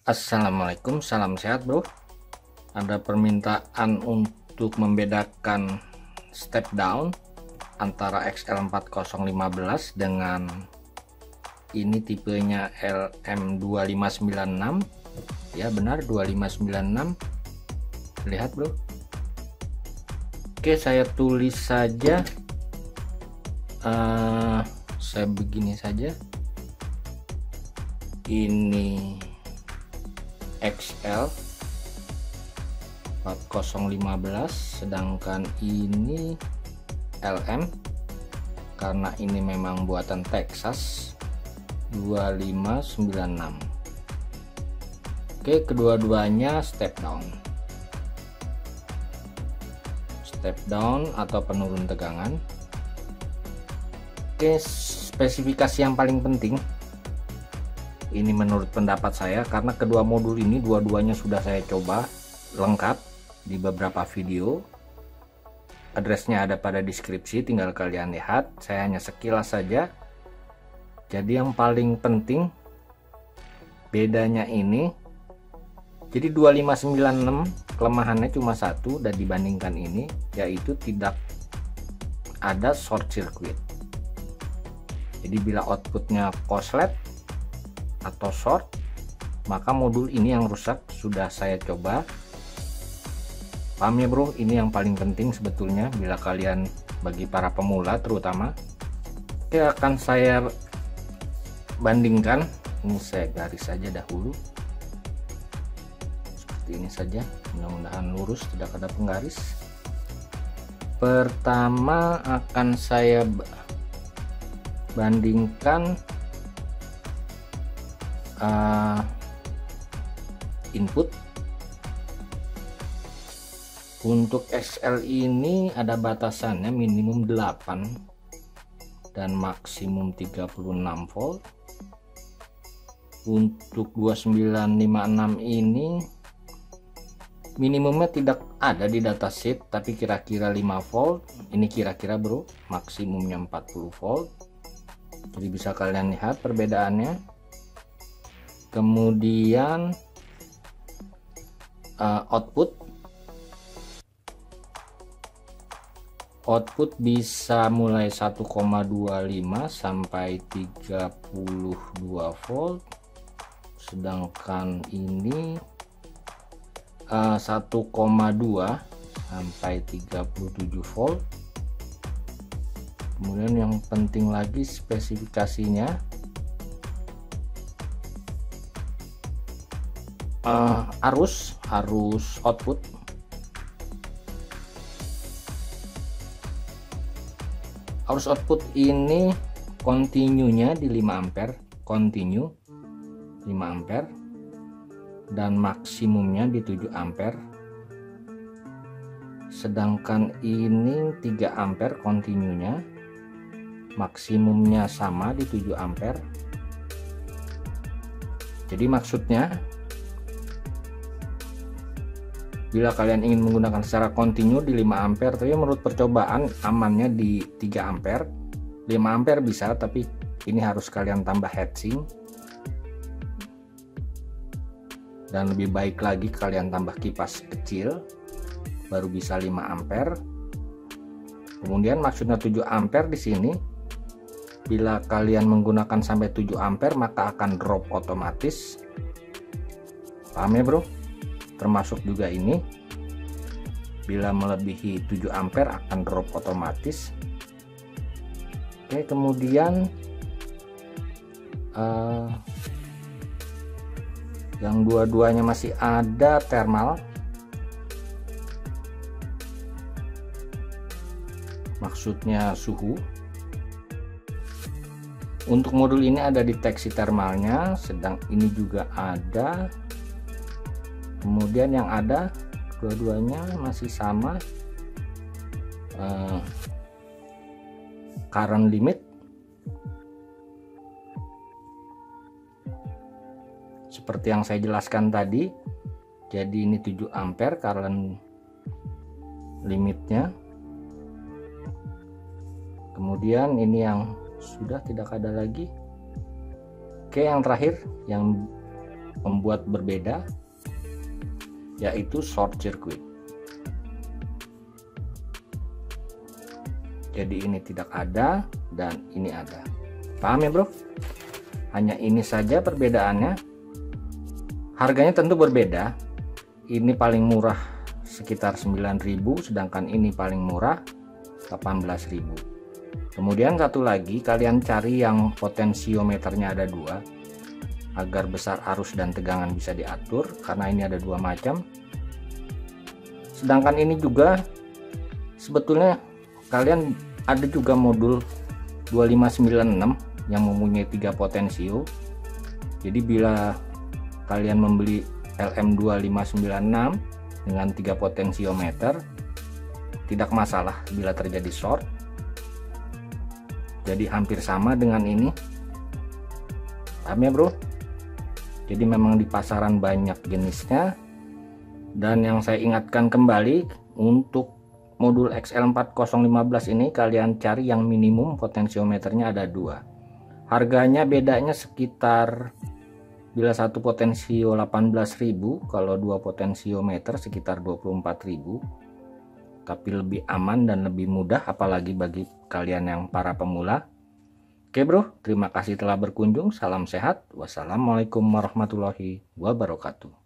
Assalamualaikum, salam sehat bro. Ada permintaan untuk membedakan step down antara XL4015 dengan ini tipenya LM2596. Ya benar, 2596. Lihat bro. Oke, saya tulis saja, saya begini saja, ini XL 4015, sedangkan ini LM karena ini memang buatan Texas 2596. Oke, kedua-duanya step down atau penurun tegangan. Oke, spesifikasi yang paling penting ini menurut pendapat saya, karena kedua modul ini dua-duanya sudah saya coba lengkap di beberapa video. Addressnya ada pada deskripsi, tinggal kalian lihat. Saya hanya sekilas saja. Jadi yang paling penting bedanya ini, jadi 2596 kelemahannya cuma satu dan dibandingkan ini, yaitu tidak ada short circuit. Jadi bila outputnya korslet atau short, maka modul ini yang rusak. Sudah saya coba, paham ya bro, ini yang paling penting sebetulnya bila kalian, bagi para pemula terutama. Oke, akan saya bandingkan. Ini saya garis saja dahulu seperti ini saja, mudah-mudahan lurus, tidak ada penggaris. Pertama akan saya bandingkan input. Untuk XL ini ada batasannya, minimum 8 dan maksimum 36 volt. Untuk 2956 ini minimumnya tidak ada di datasheet, tapi kira-kira 5 volt. Ini kira-kira bro, maksimumnya 40 volt. Jadi bisa kalian lihat perbedaannya. Kemudian output bisa mulai 1,25 sampai 32 volt, sedangkan ini 1,2 sampai 37 volt. Kemudian yang penting lagi spesifikasinya, arus output ini continue-nya di 5 ampere, continue 5 ampere, dan maksimumnya di 7 ampere. Sedangkan ini 3 ampere continue-nya, maksimumnya sama di 7 ampere. Jadi maksudnya, bila kalian ingin menggunakan secara kontinu di 5 ampere, tapi menurut percobaan amannya di 3 ampere. 5 ampere bisa, tapi ini harus kalian tambah heatsink, dan lebih baik lagi kalian tambah kipas kecil, baru bisa 5 ampere. Kemudian maksudnya 7 ampere di sini, bila kalian menggunakan sampai 7 ampere maka akan drop otomatis. Paham ya bro? Termasuk juga ini, bila melebihi 7 ampere akan drop otomatis. Oke, kemudian yang dua-duanya masih ada thermal, maksudnya suhu. Untuk modul ini ada deteksi thermalnya, sedang ini juga ada. Kemudian yang ada dua-duanya masih sama, current limit seperti yang saya jelaskan tadi. Jadi ini 7 ampere current limitnya. Kemudian ini yang sudah tidak ada lagi. Oke, yang terakhir yang membuat berbeda, yaitu short circuit. Jadi ini tidak ada dan ini ada. Paham ya bro? Hanya ini saja perbedaannya. Harganya tentu berbeda. Ini paling murah sekitar 9.000, sedangkan ini paling murah 18.000. Kemudian satu lagi, kalian cari yang potensiometernya ada dua, agar besar arus dan tegangan bisa diatur, karena ini ada dua macam. Sedangkan ini juga sebetulnya kalian ada juga modul 2596 yang mempunyai 3 potensio. Jadi bila kalian membeli LM2596 dengan 3 potensiometer, tidak masalah bila terjadi short. Jadi hampir sama dengan ini. Paham ya bro? Jadi memang di pasaran banyak jenisnya. Dan yang saya ingatkan kembali, untuk modul XL4015 ini kalian cari yang minimum potensiometernya ada 2. Harganya bedanya sekitar, bila satu potensio 18.000, kalau 2 potensiometer sekitar 24.000. Tapi lebih aman dan lebih mudah, apalagi bagi kalian yang para pemula. Oke bro, terima kasih telah berkunjung. Salam sehat. Wassalamualaikum warahmatullahi wabarakatuh.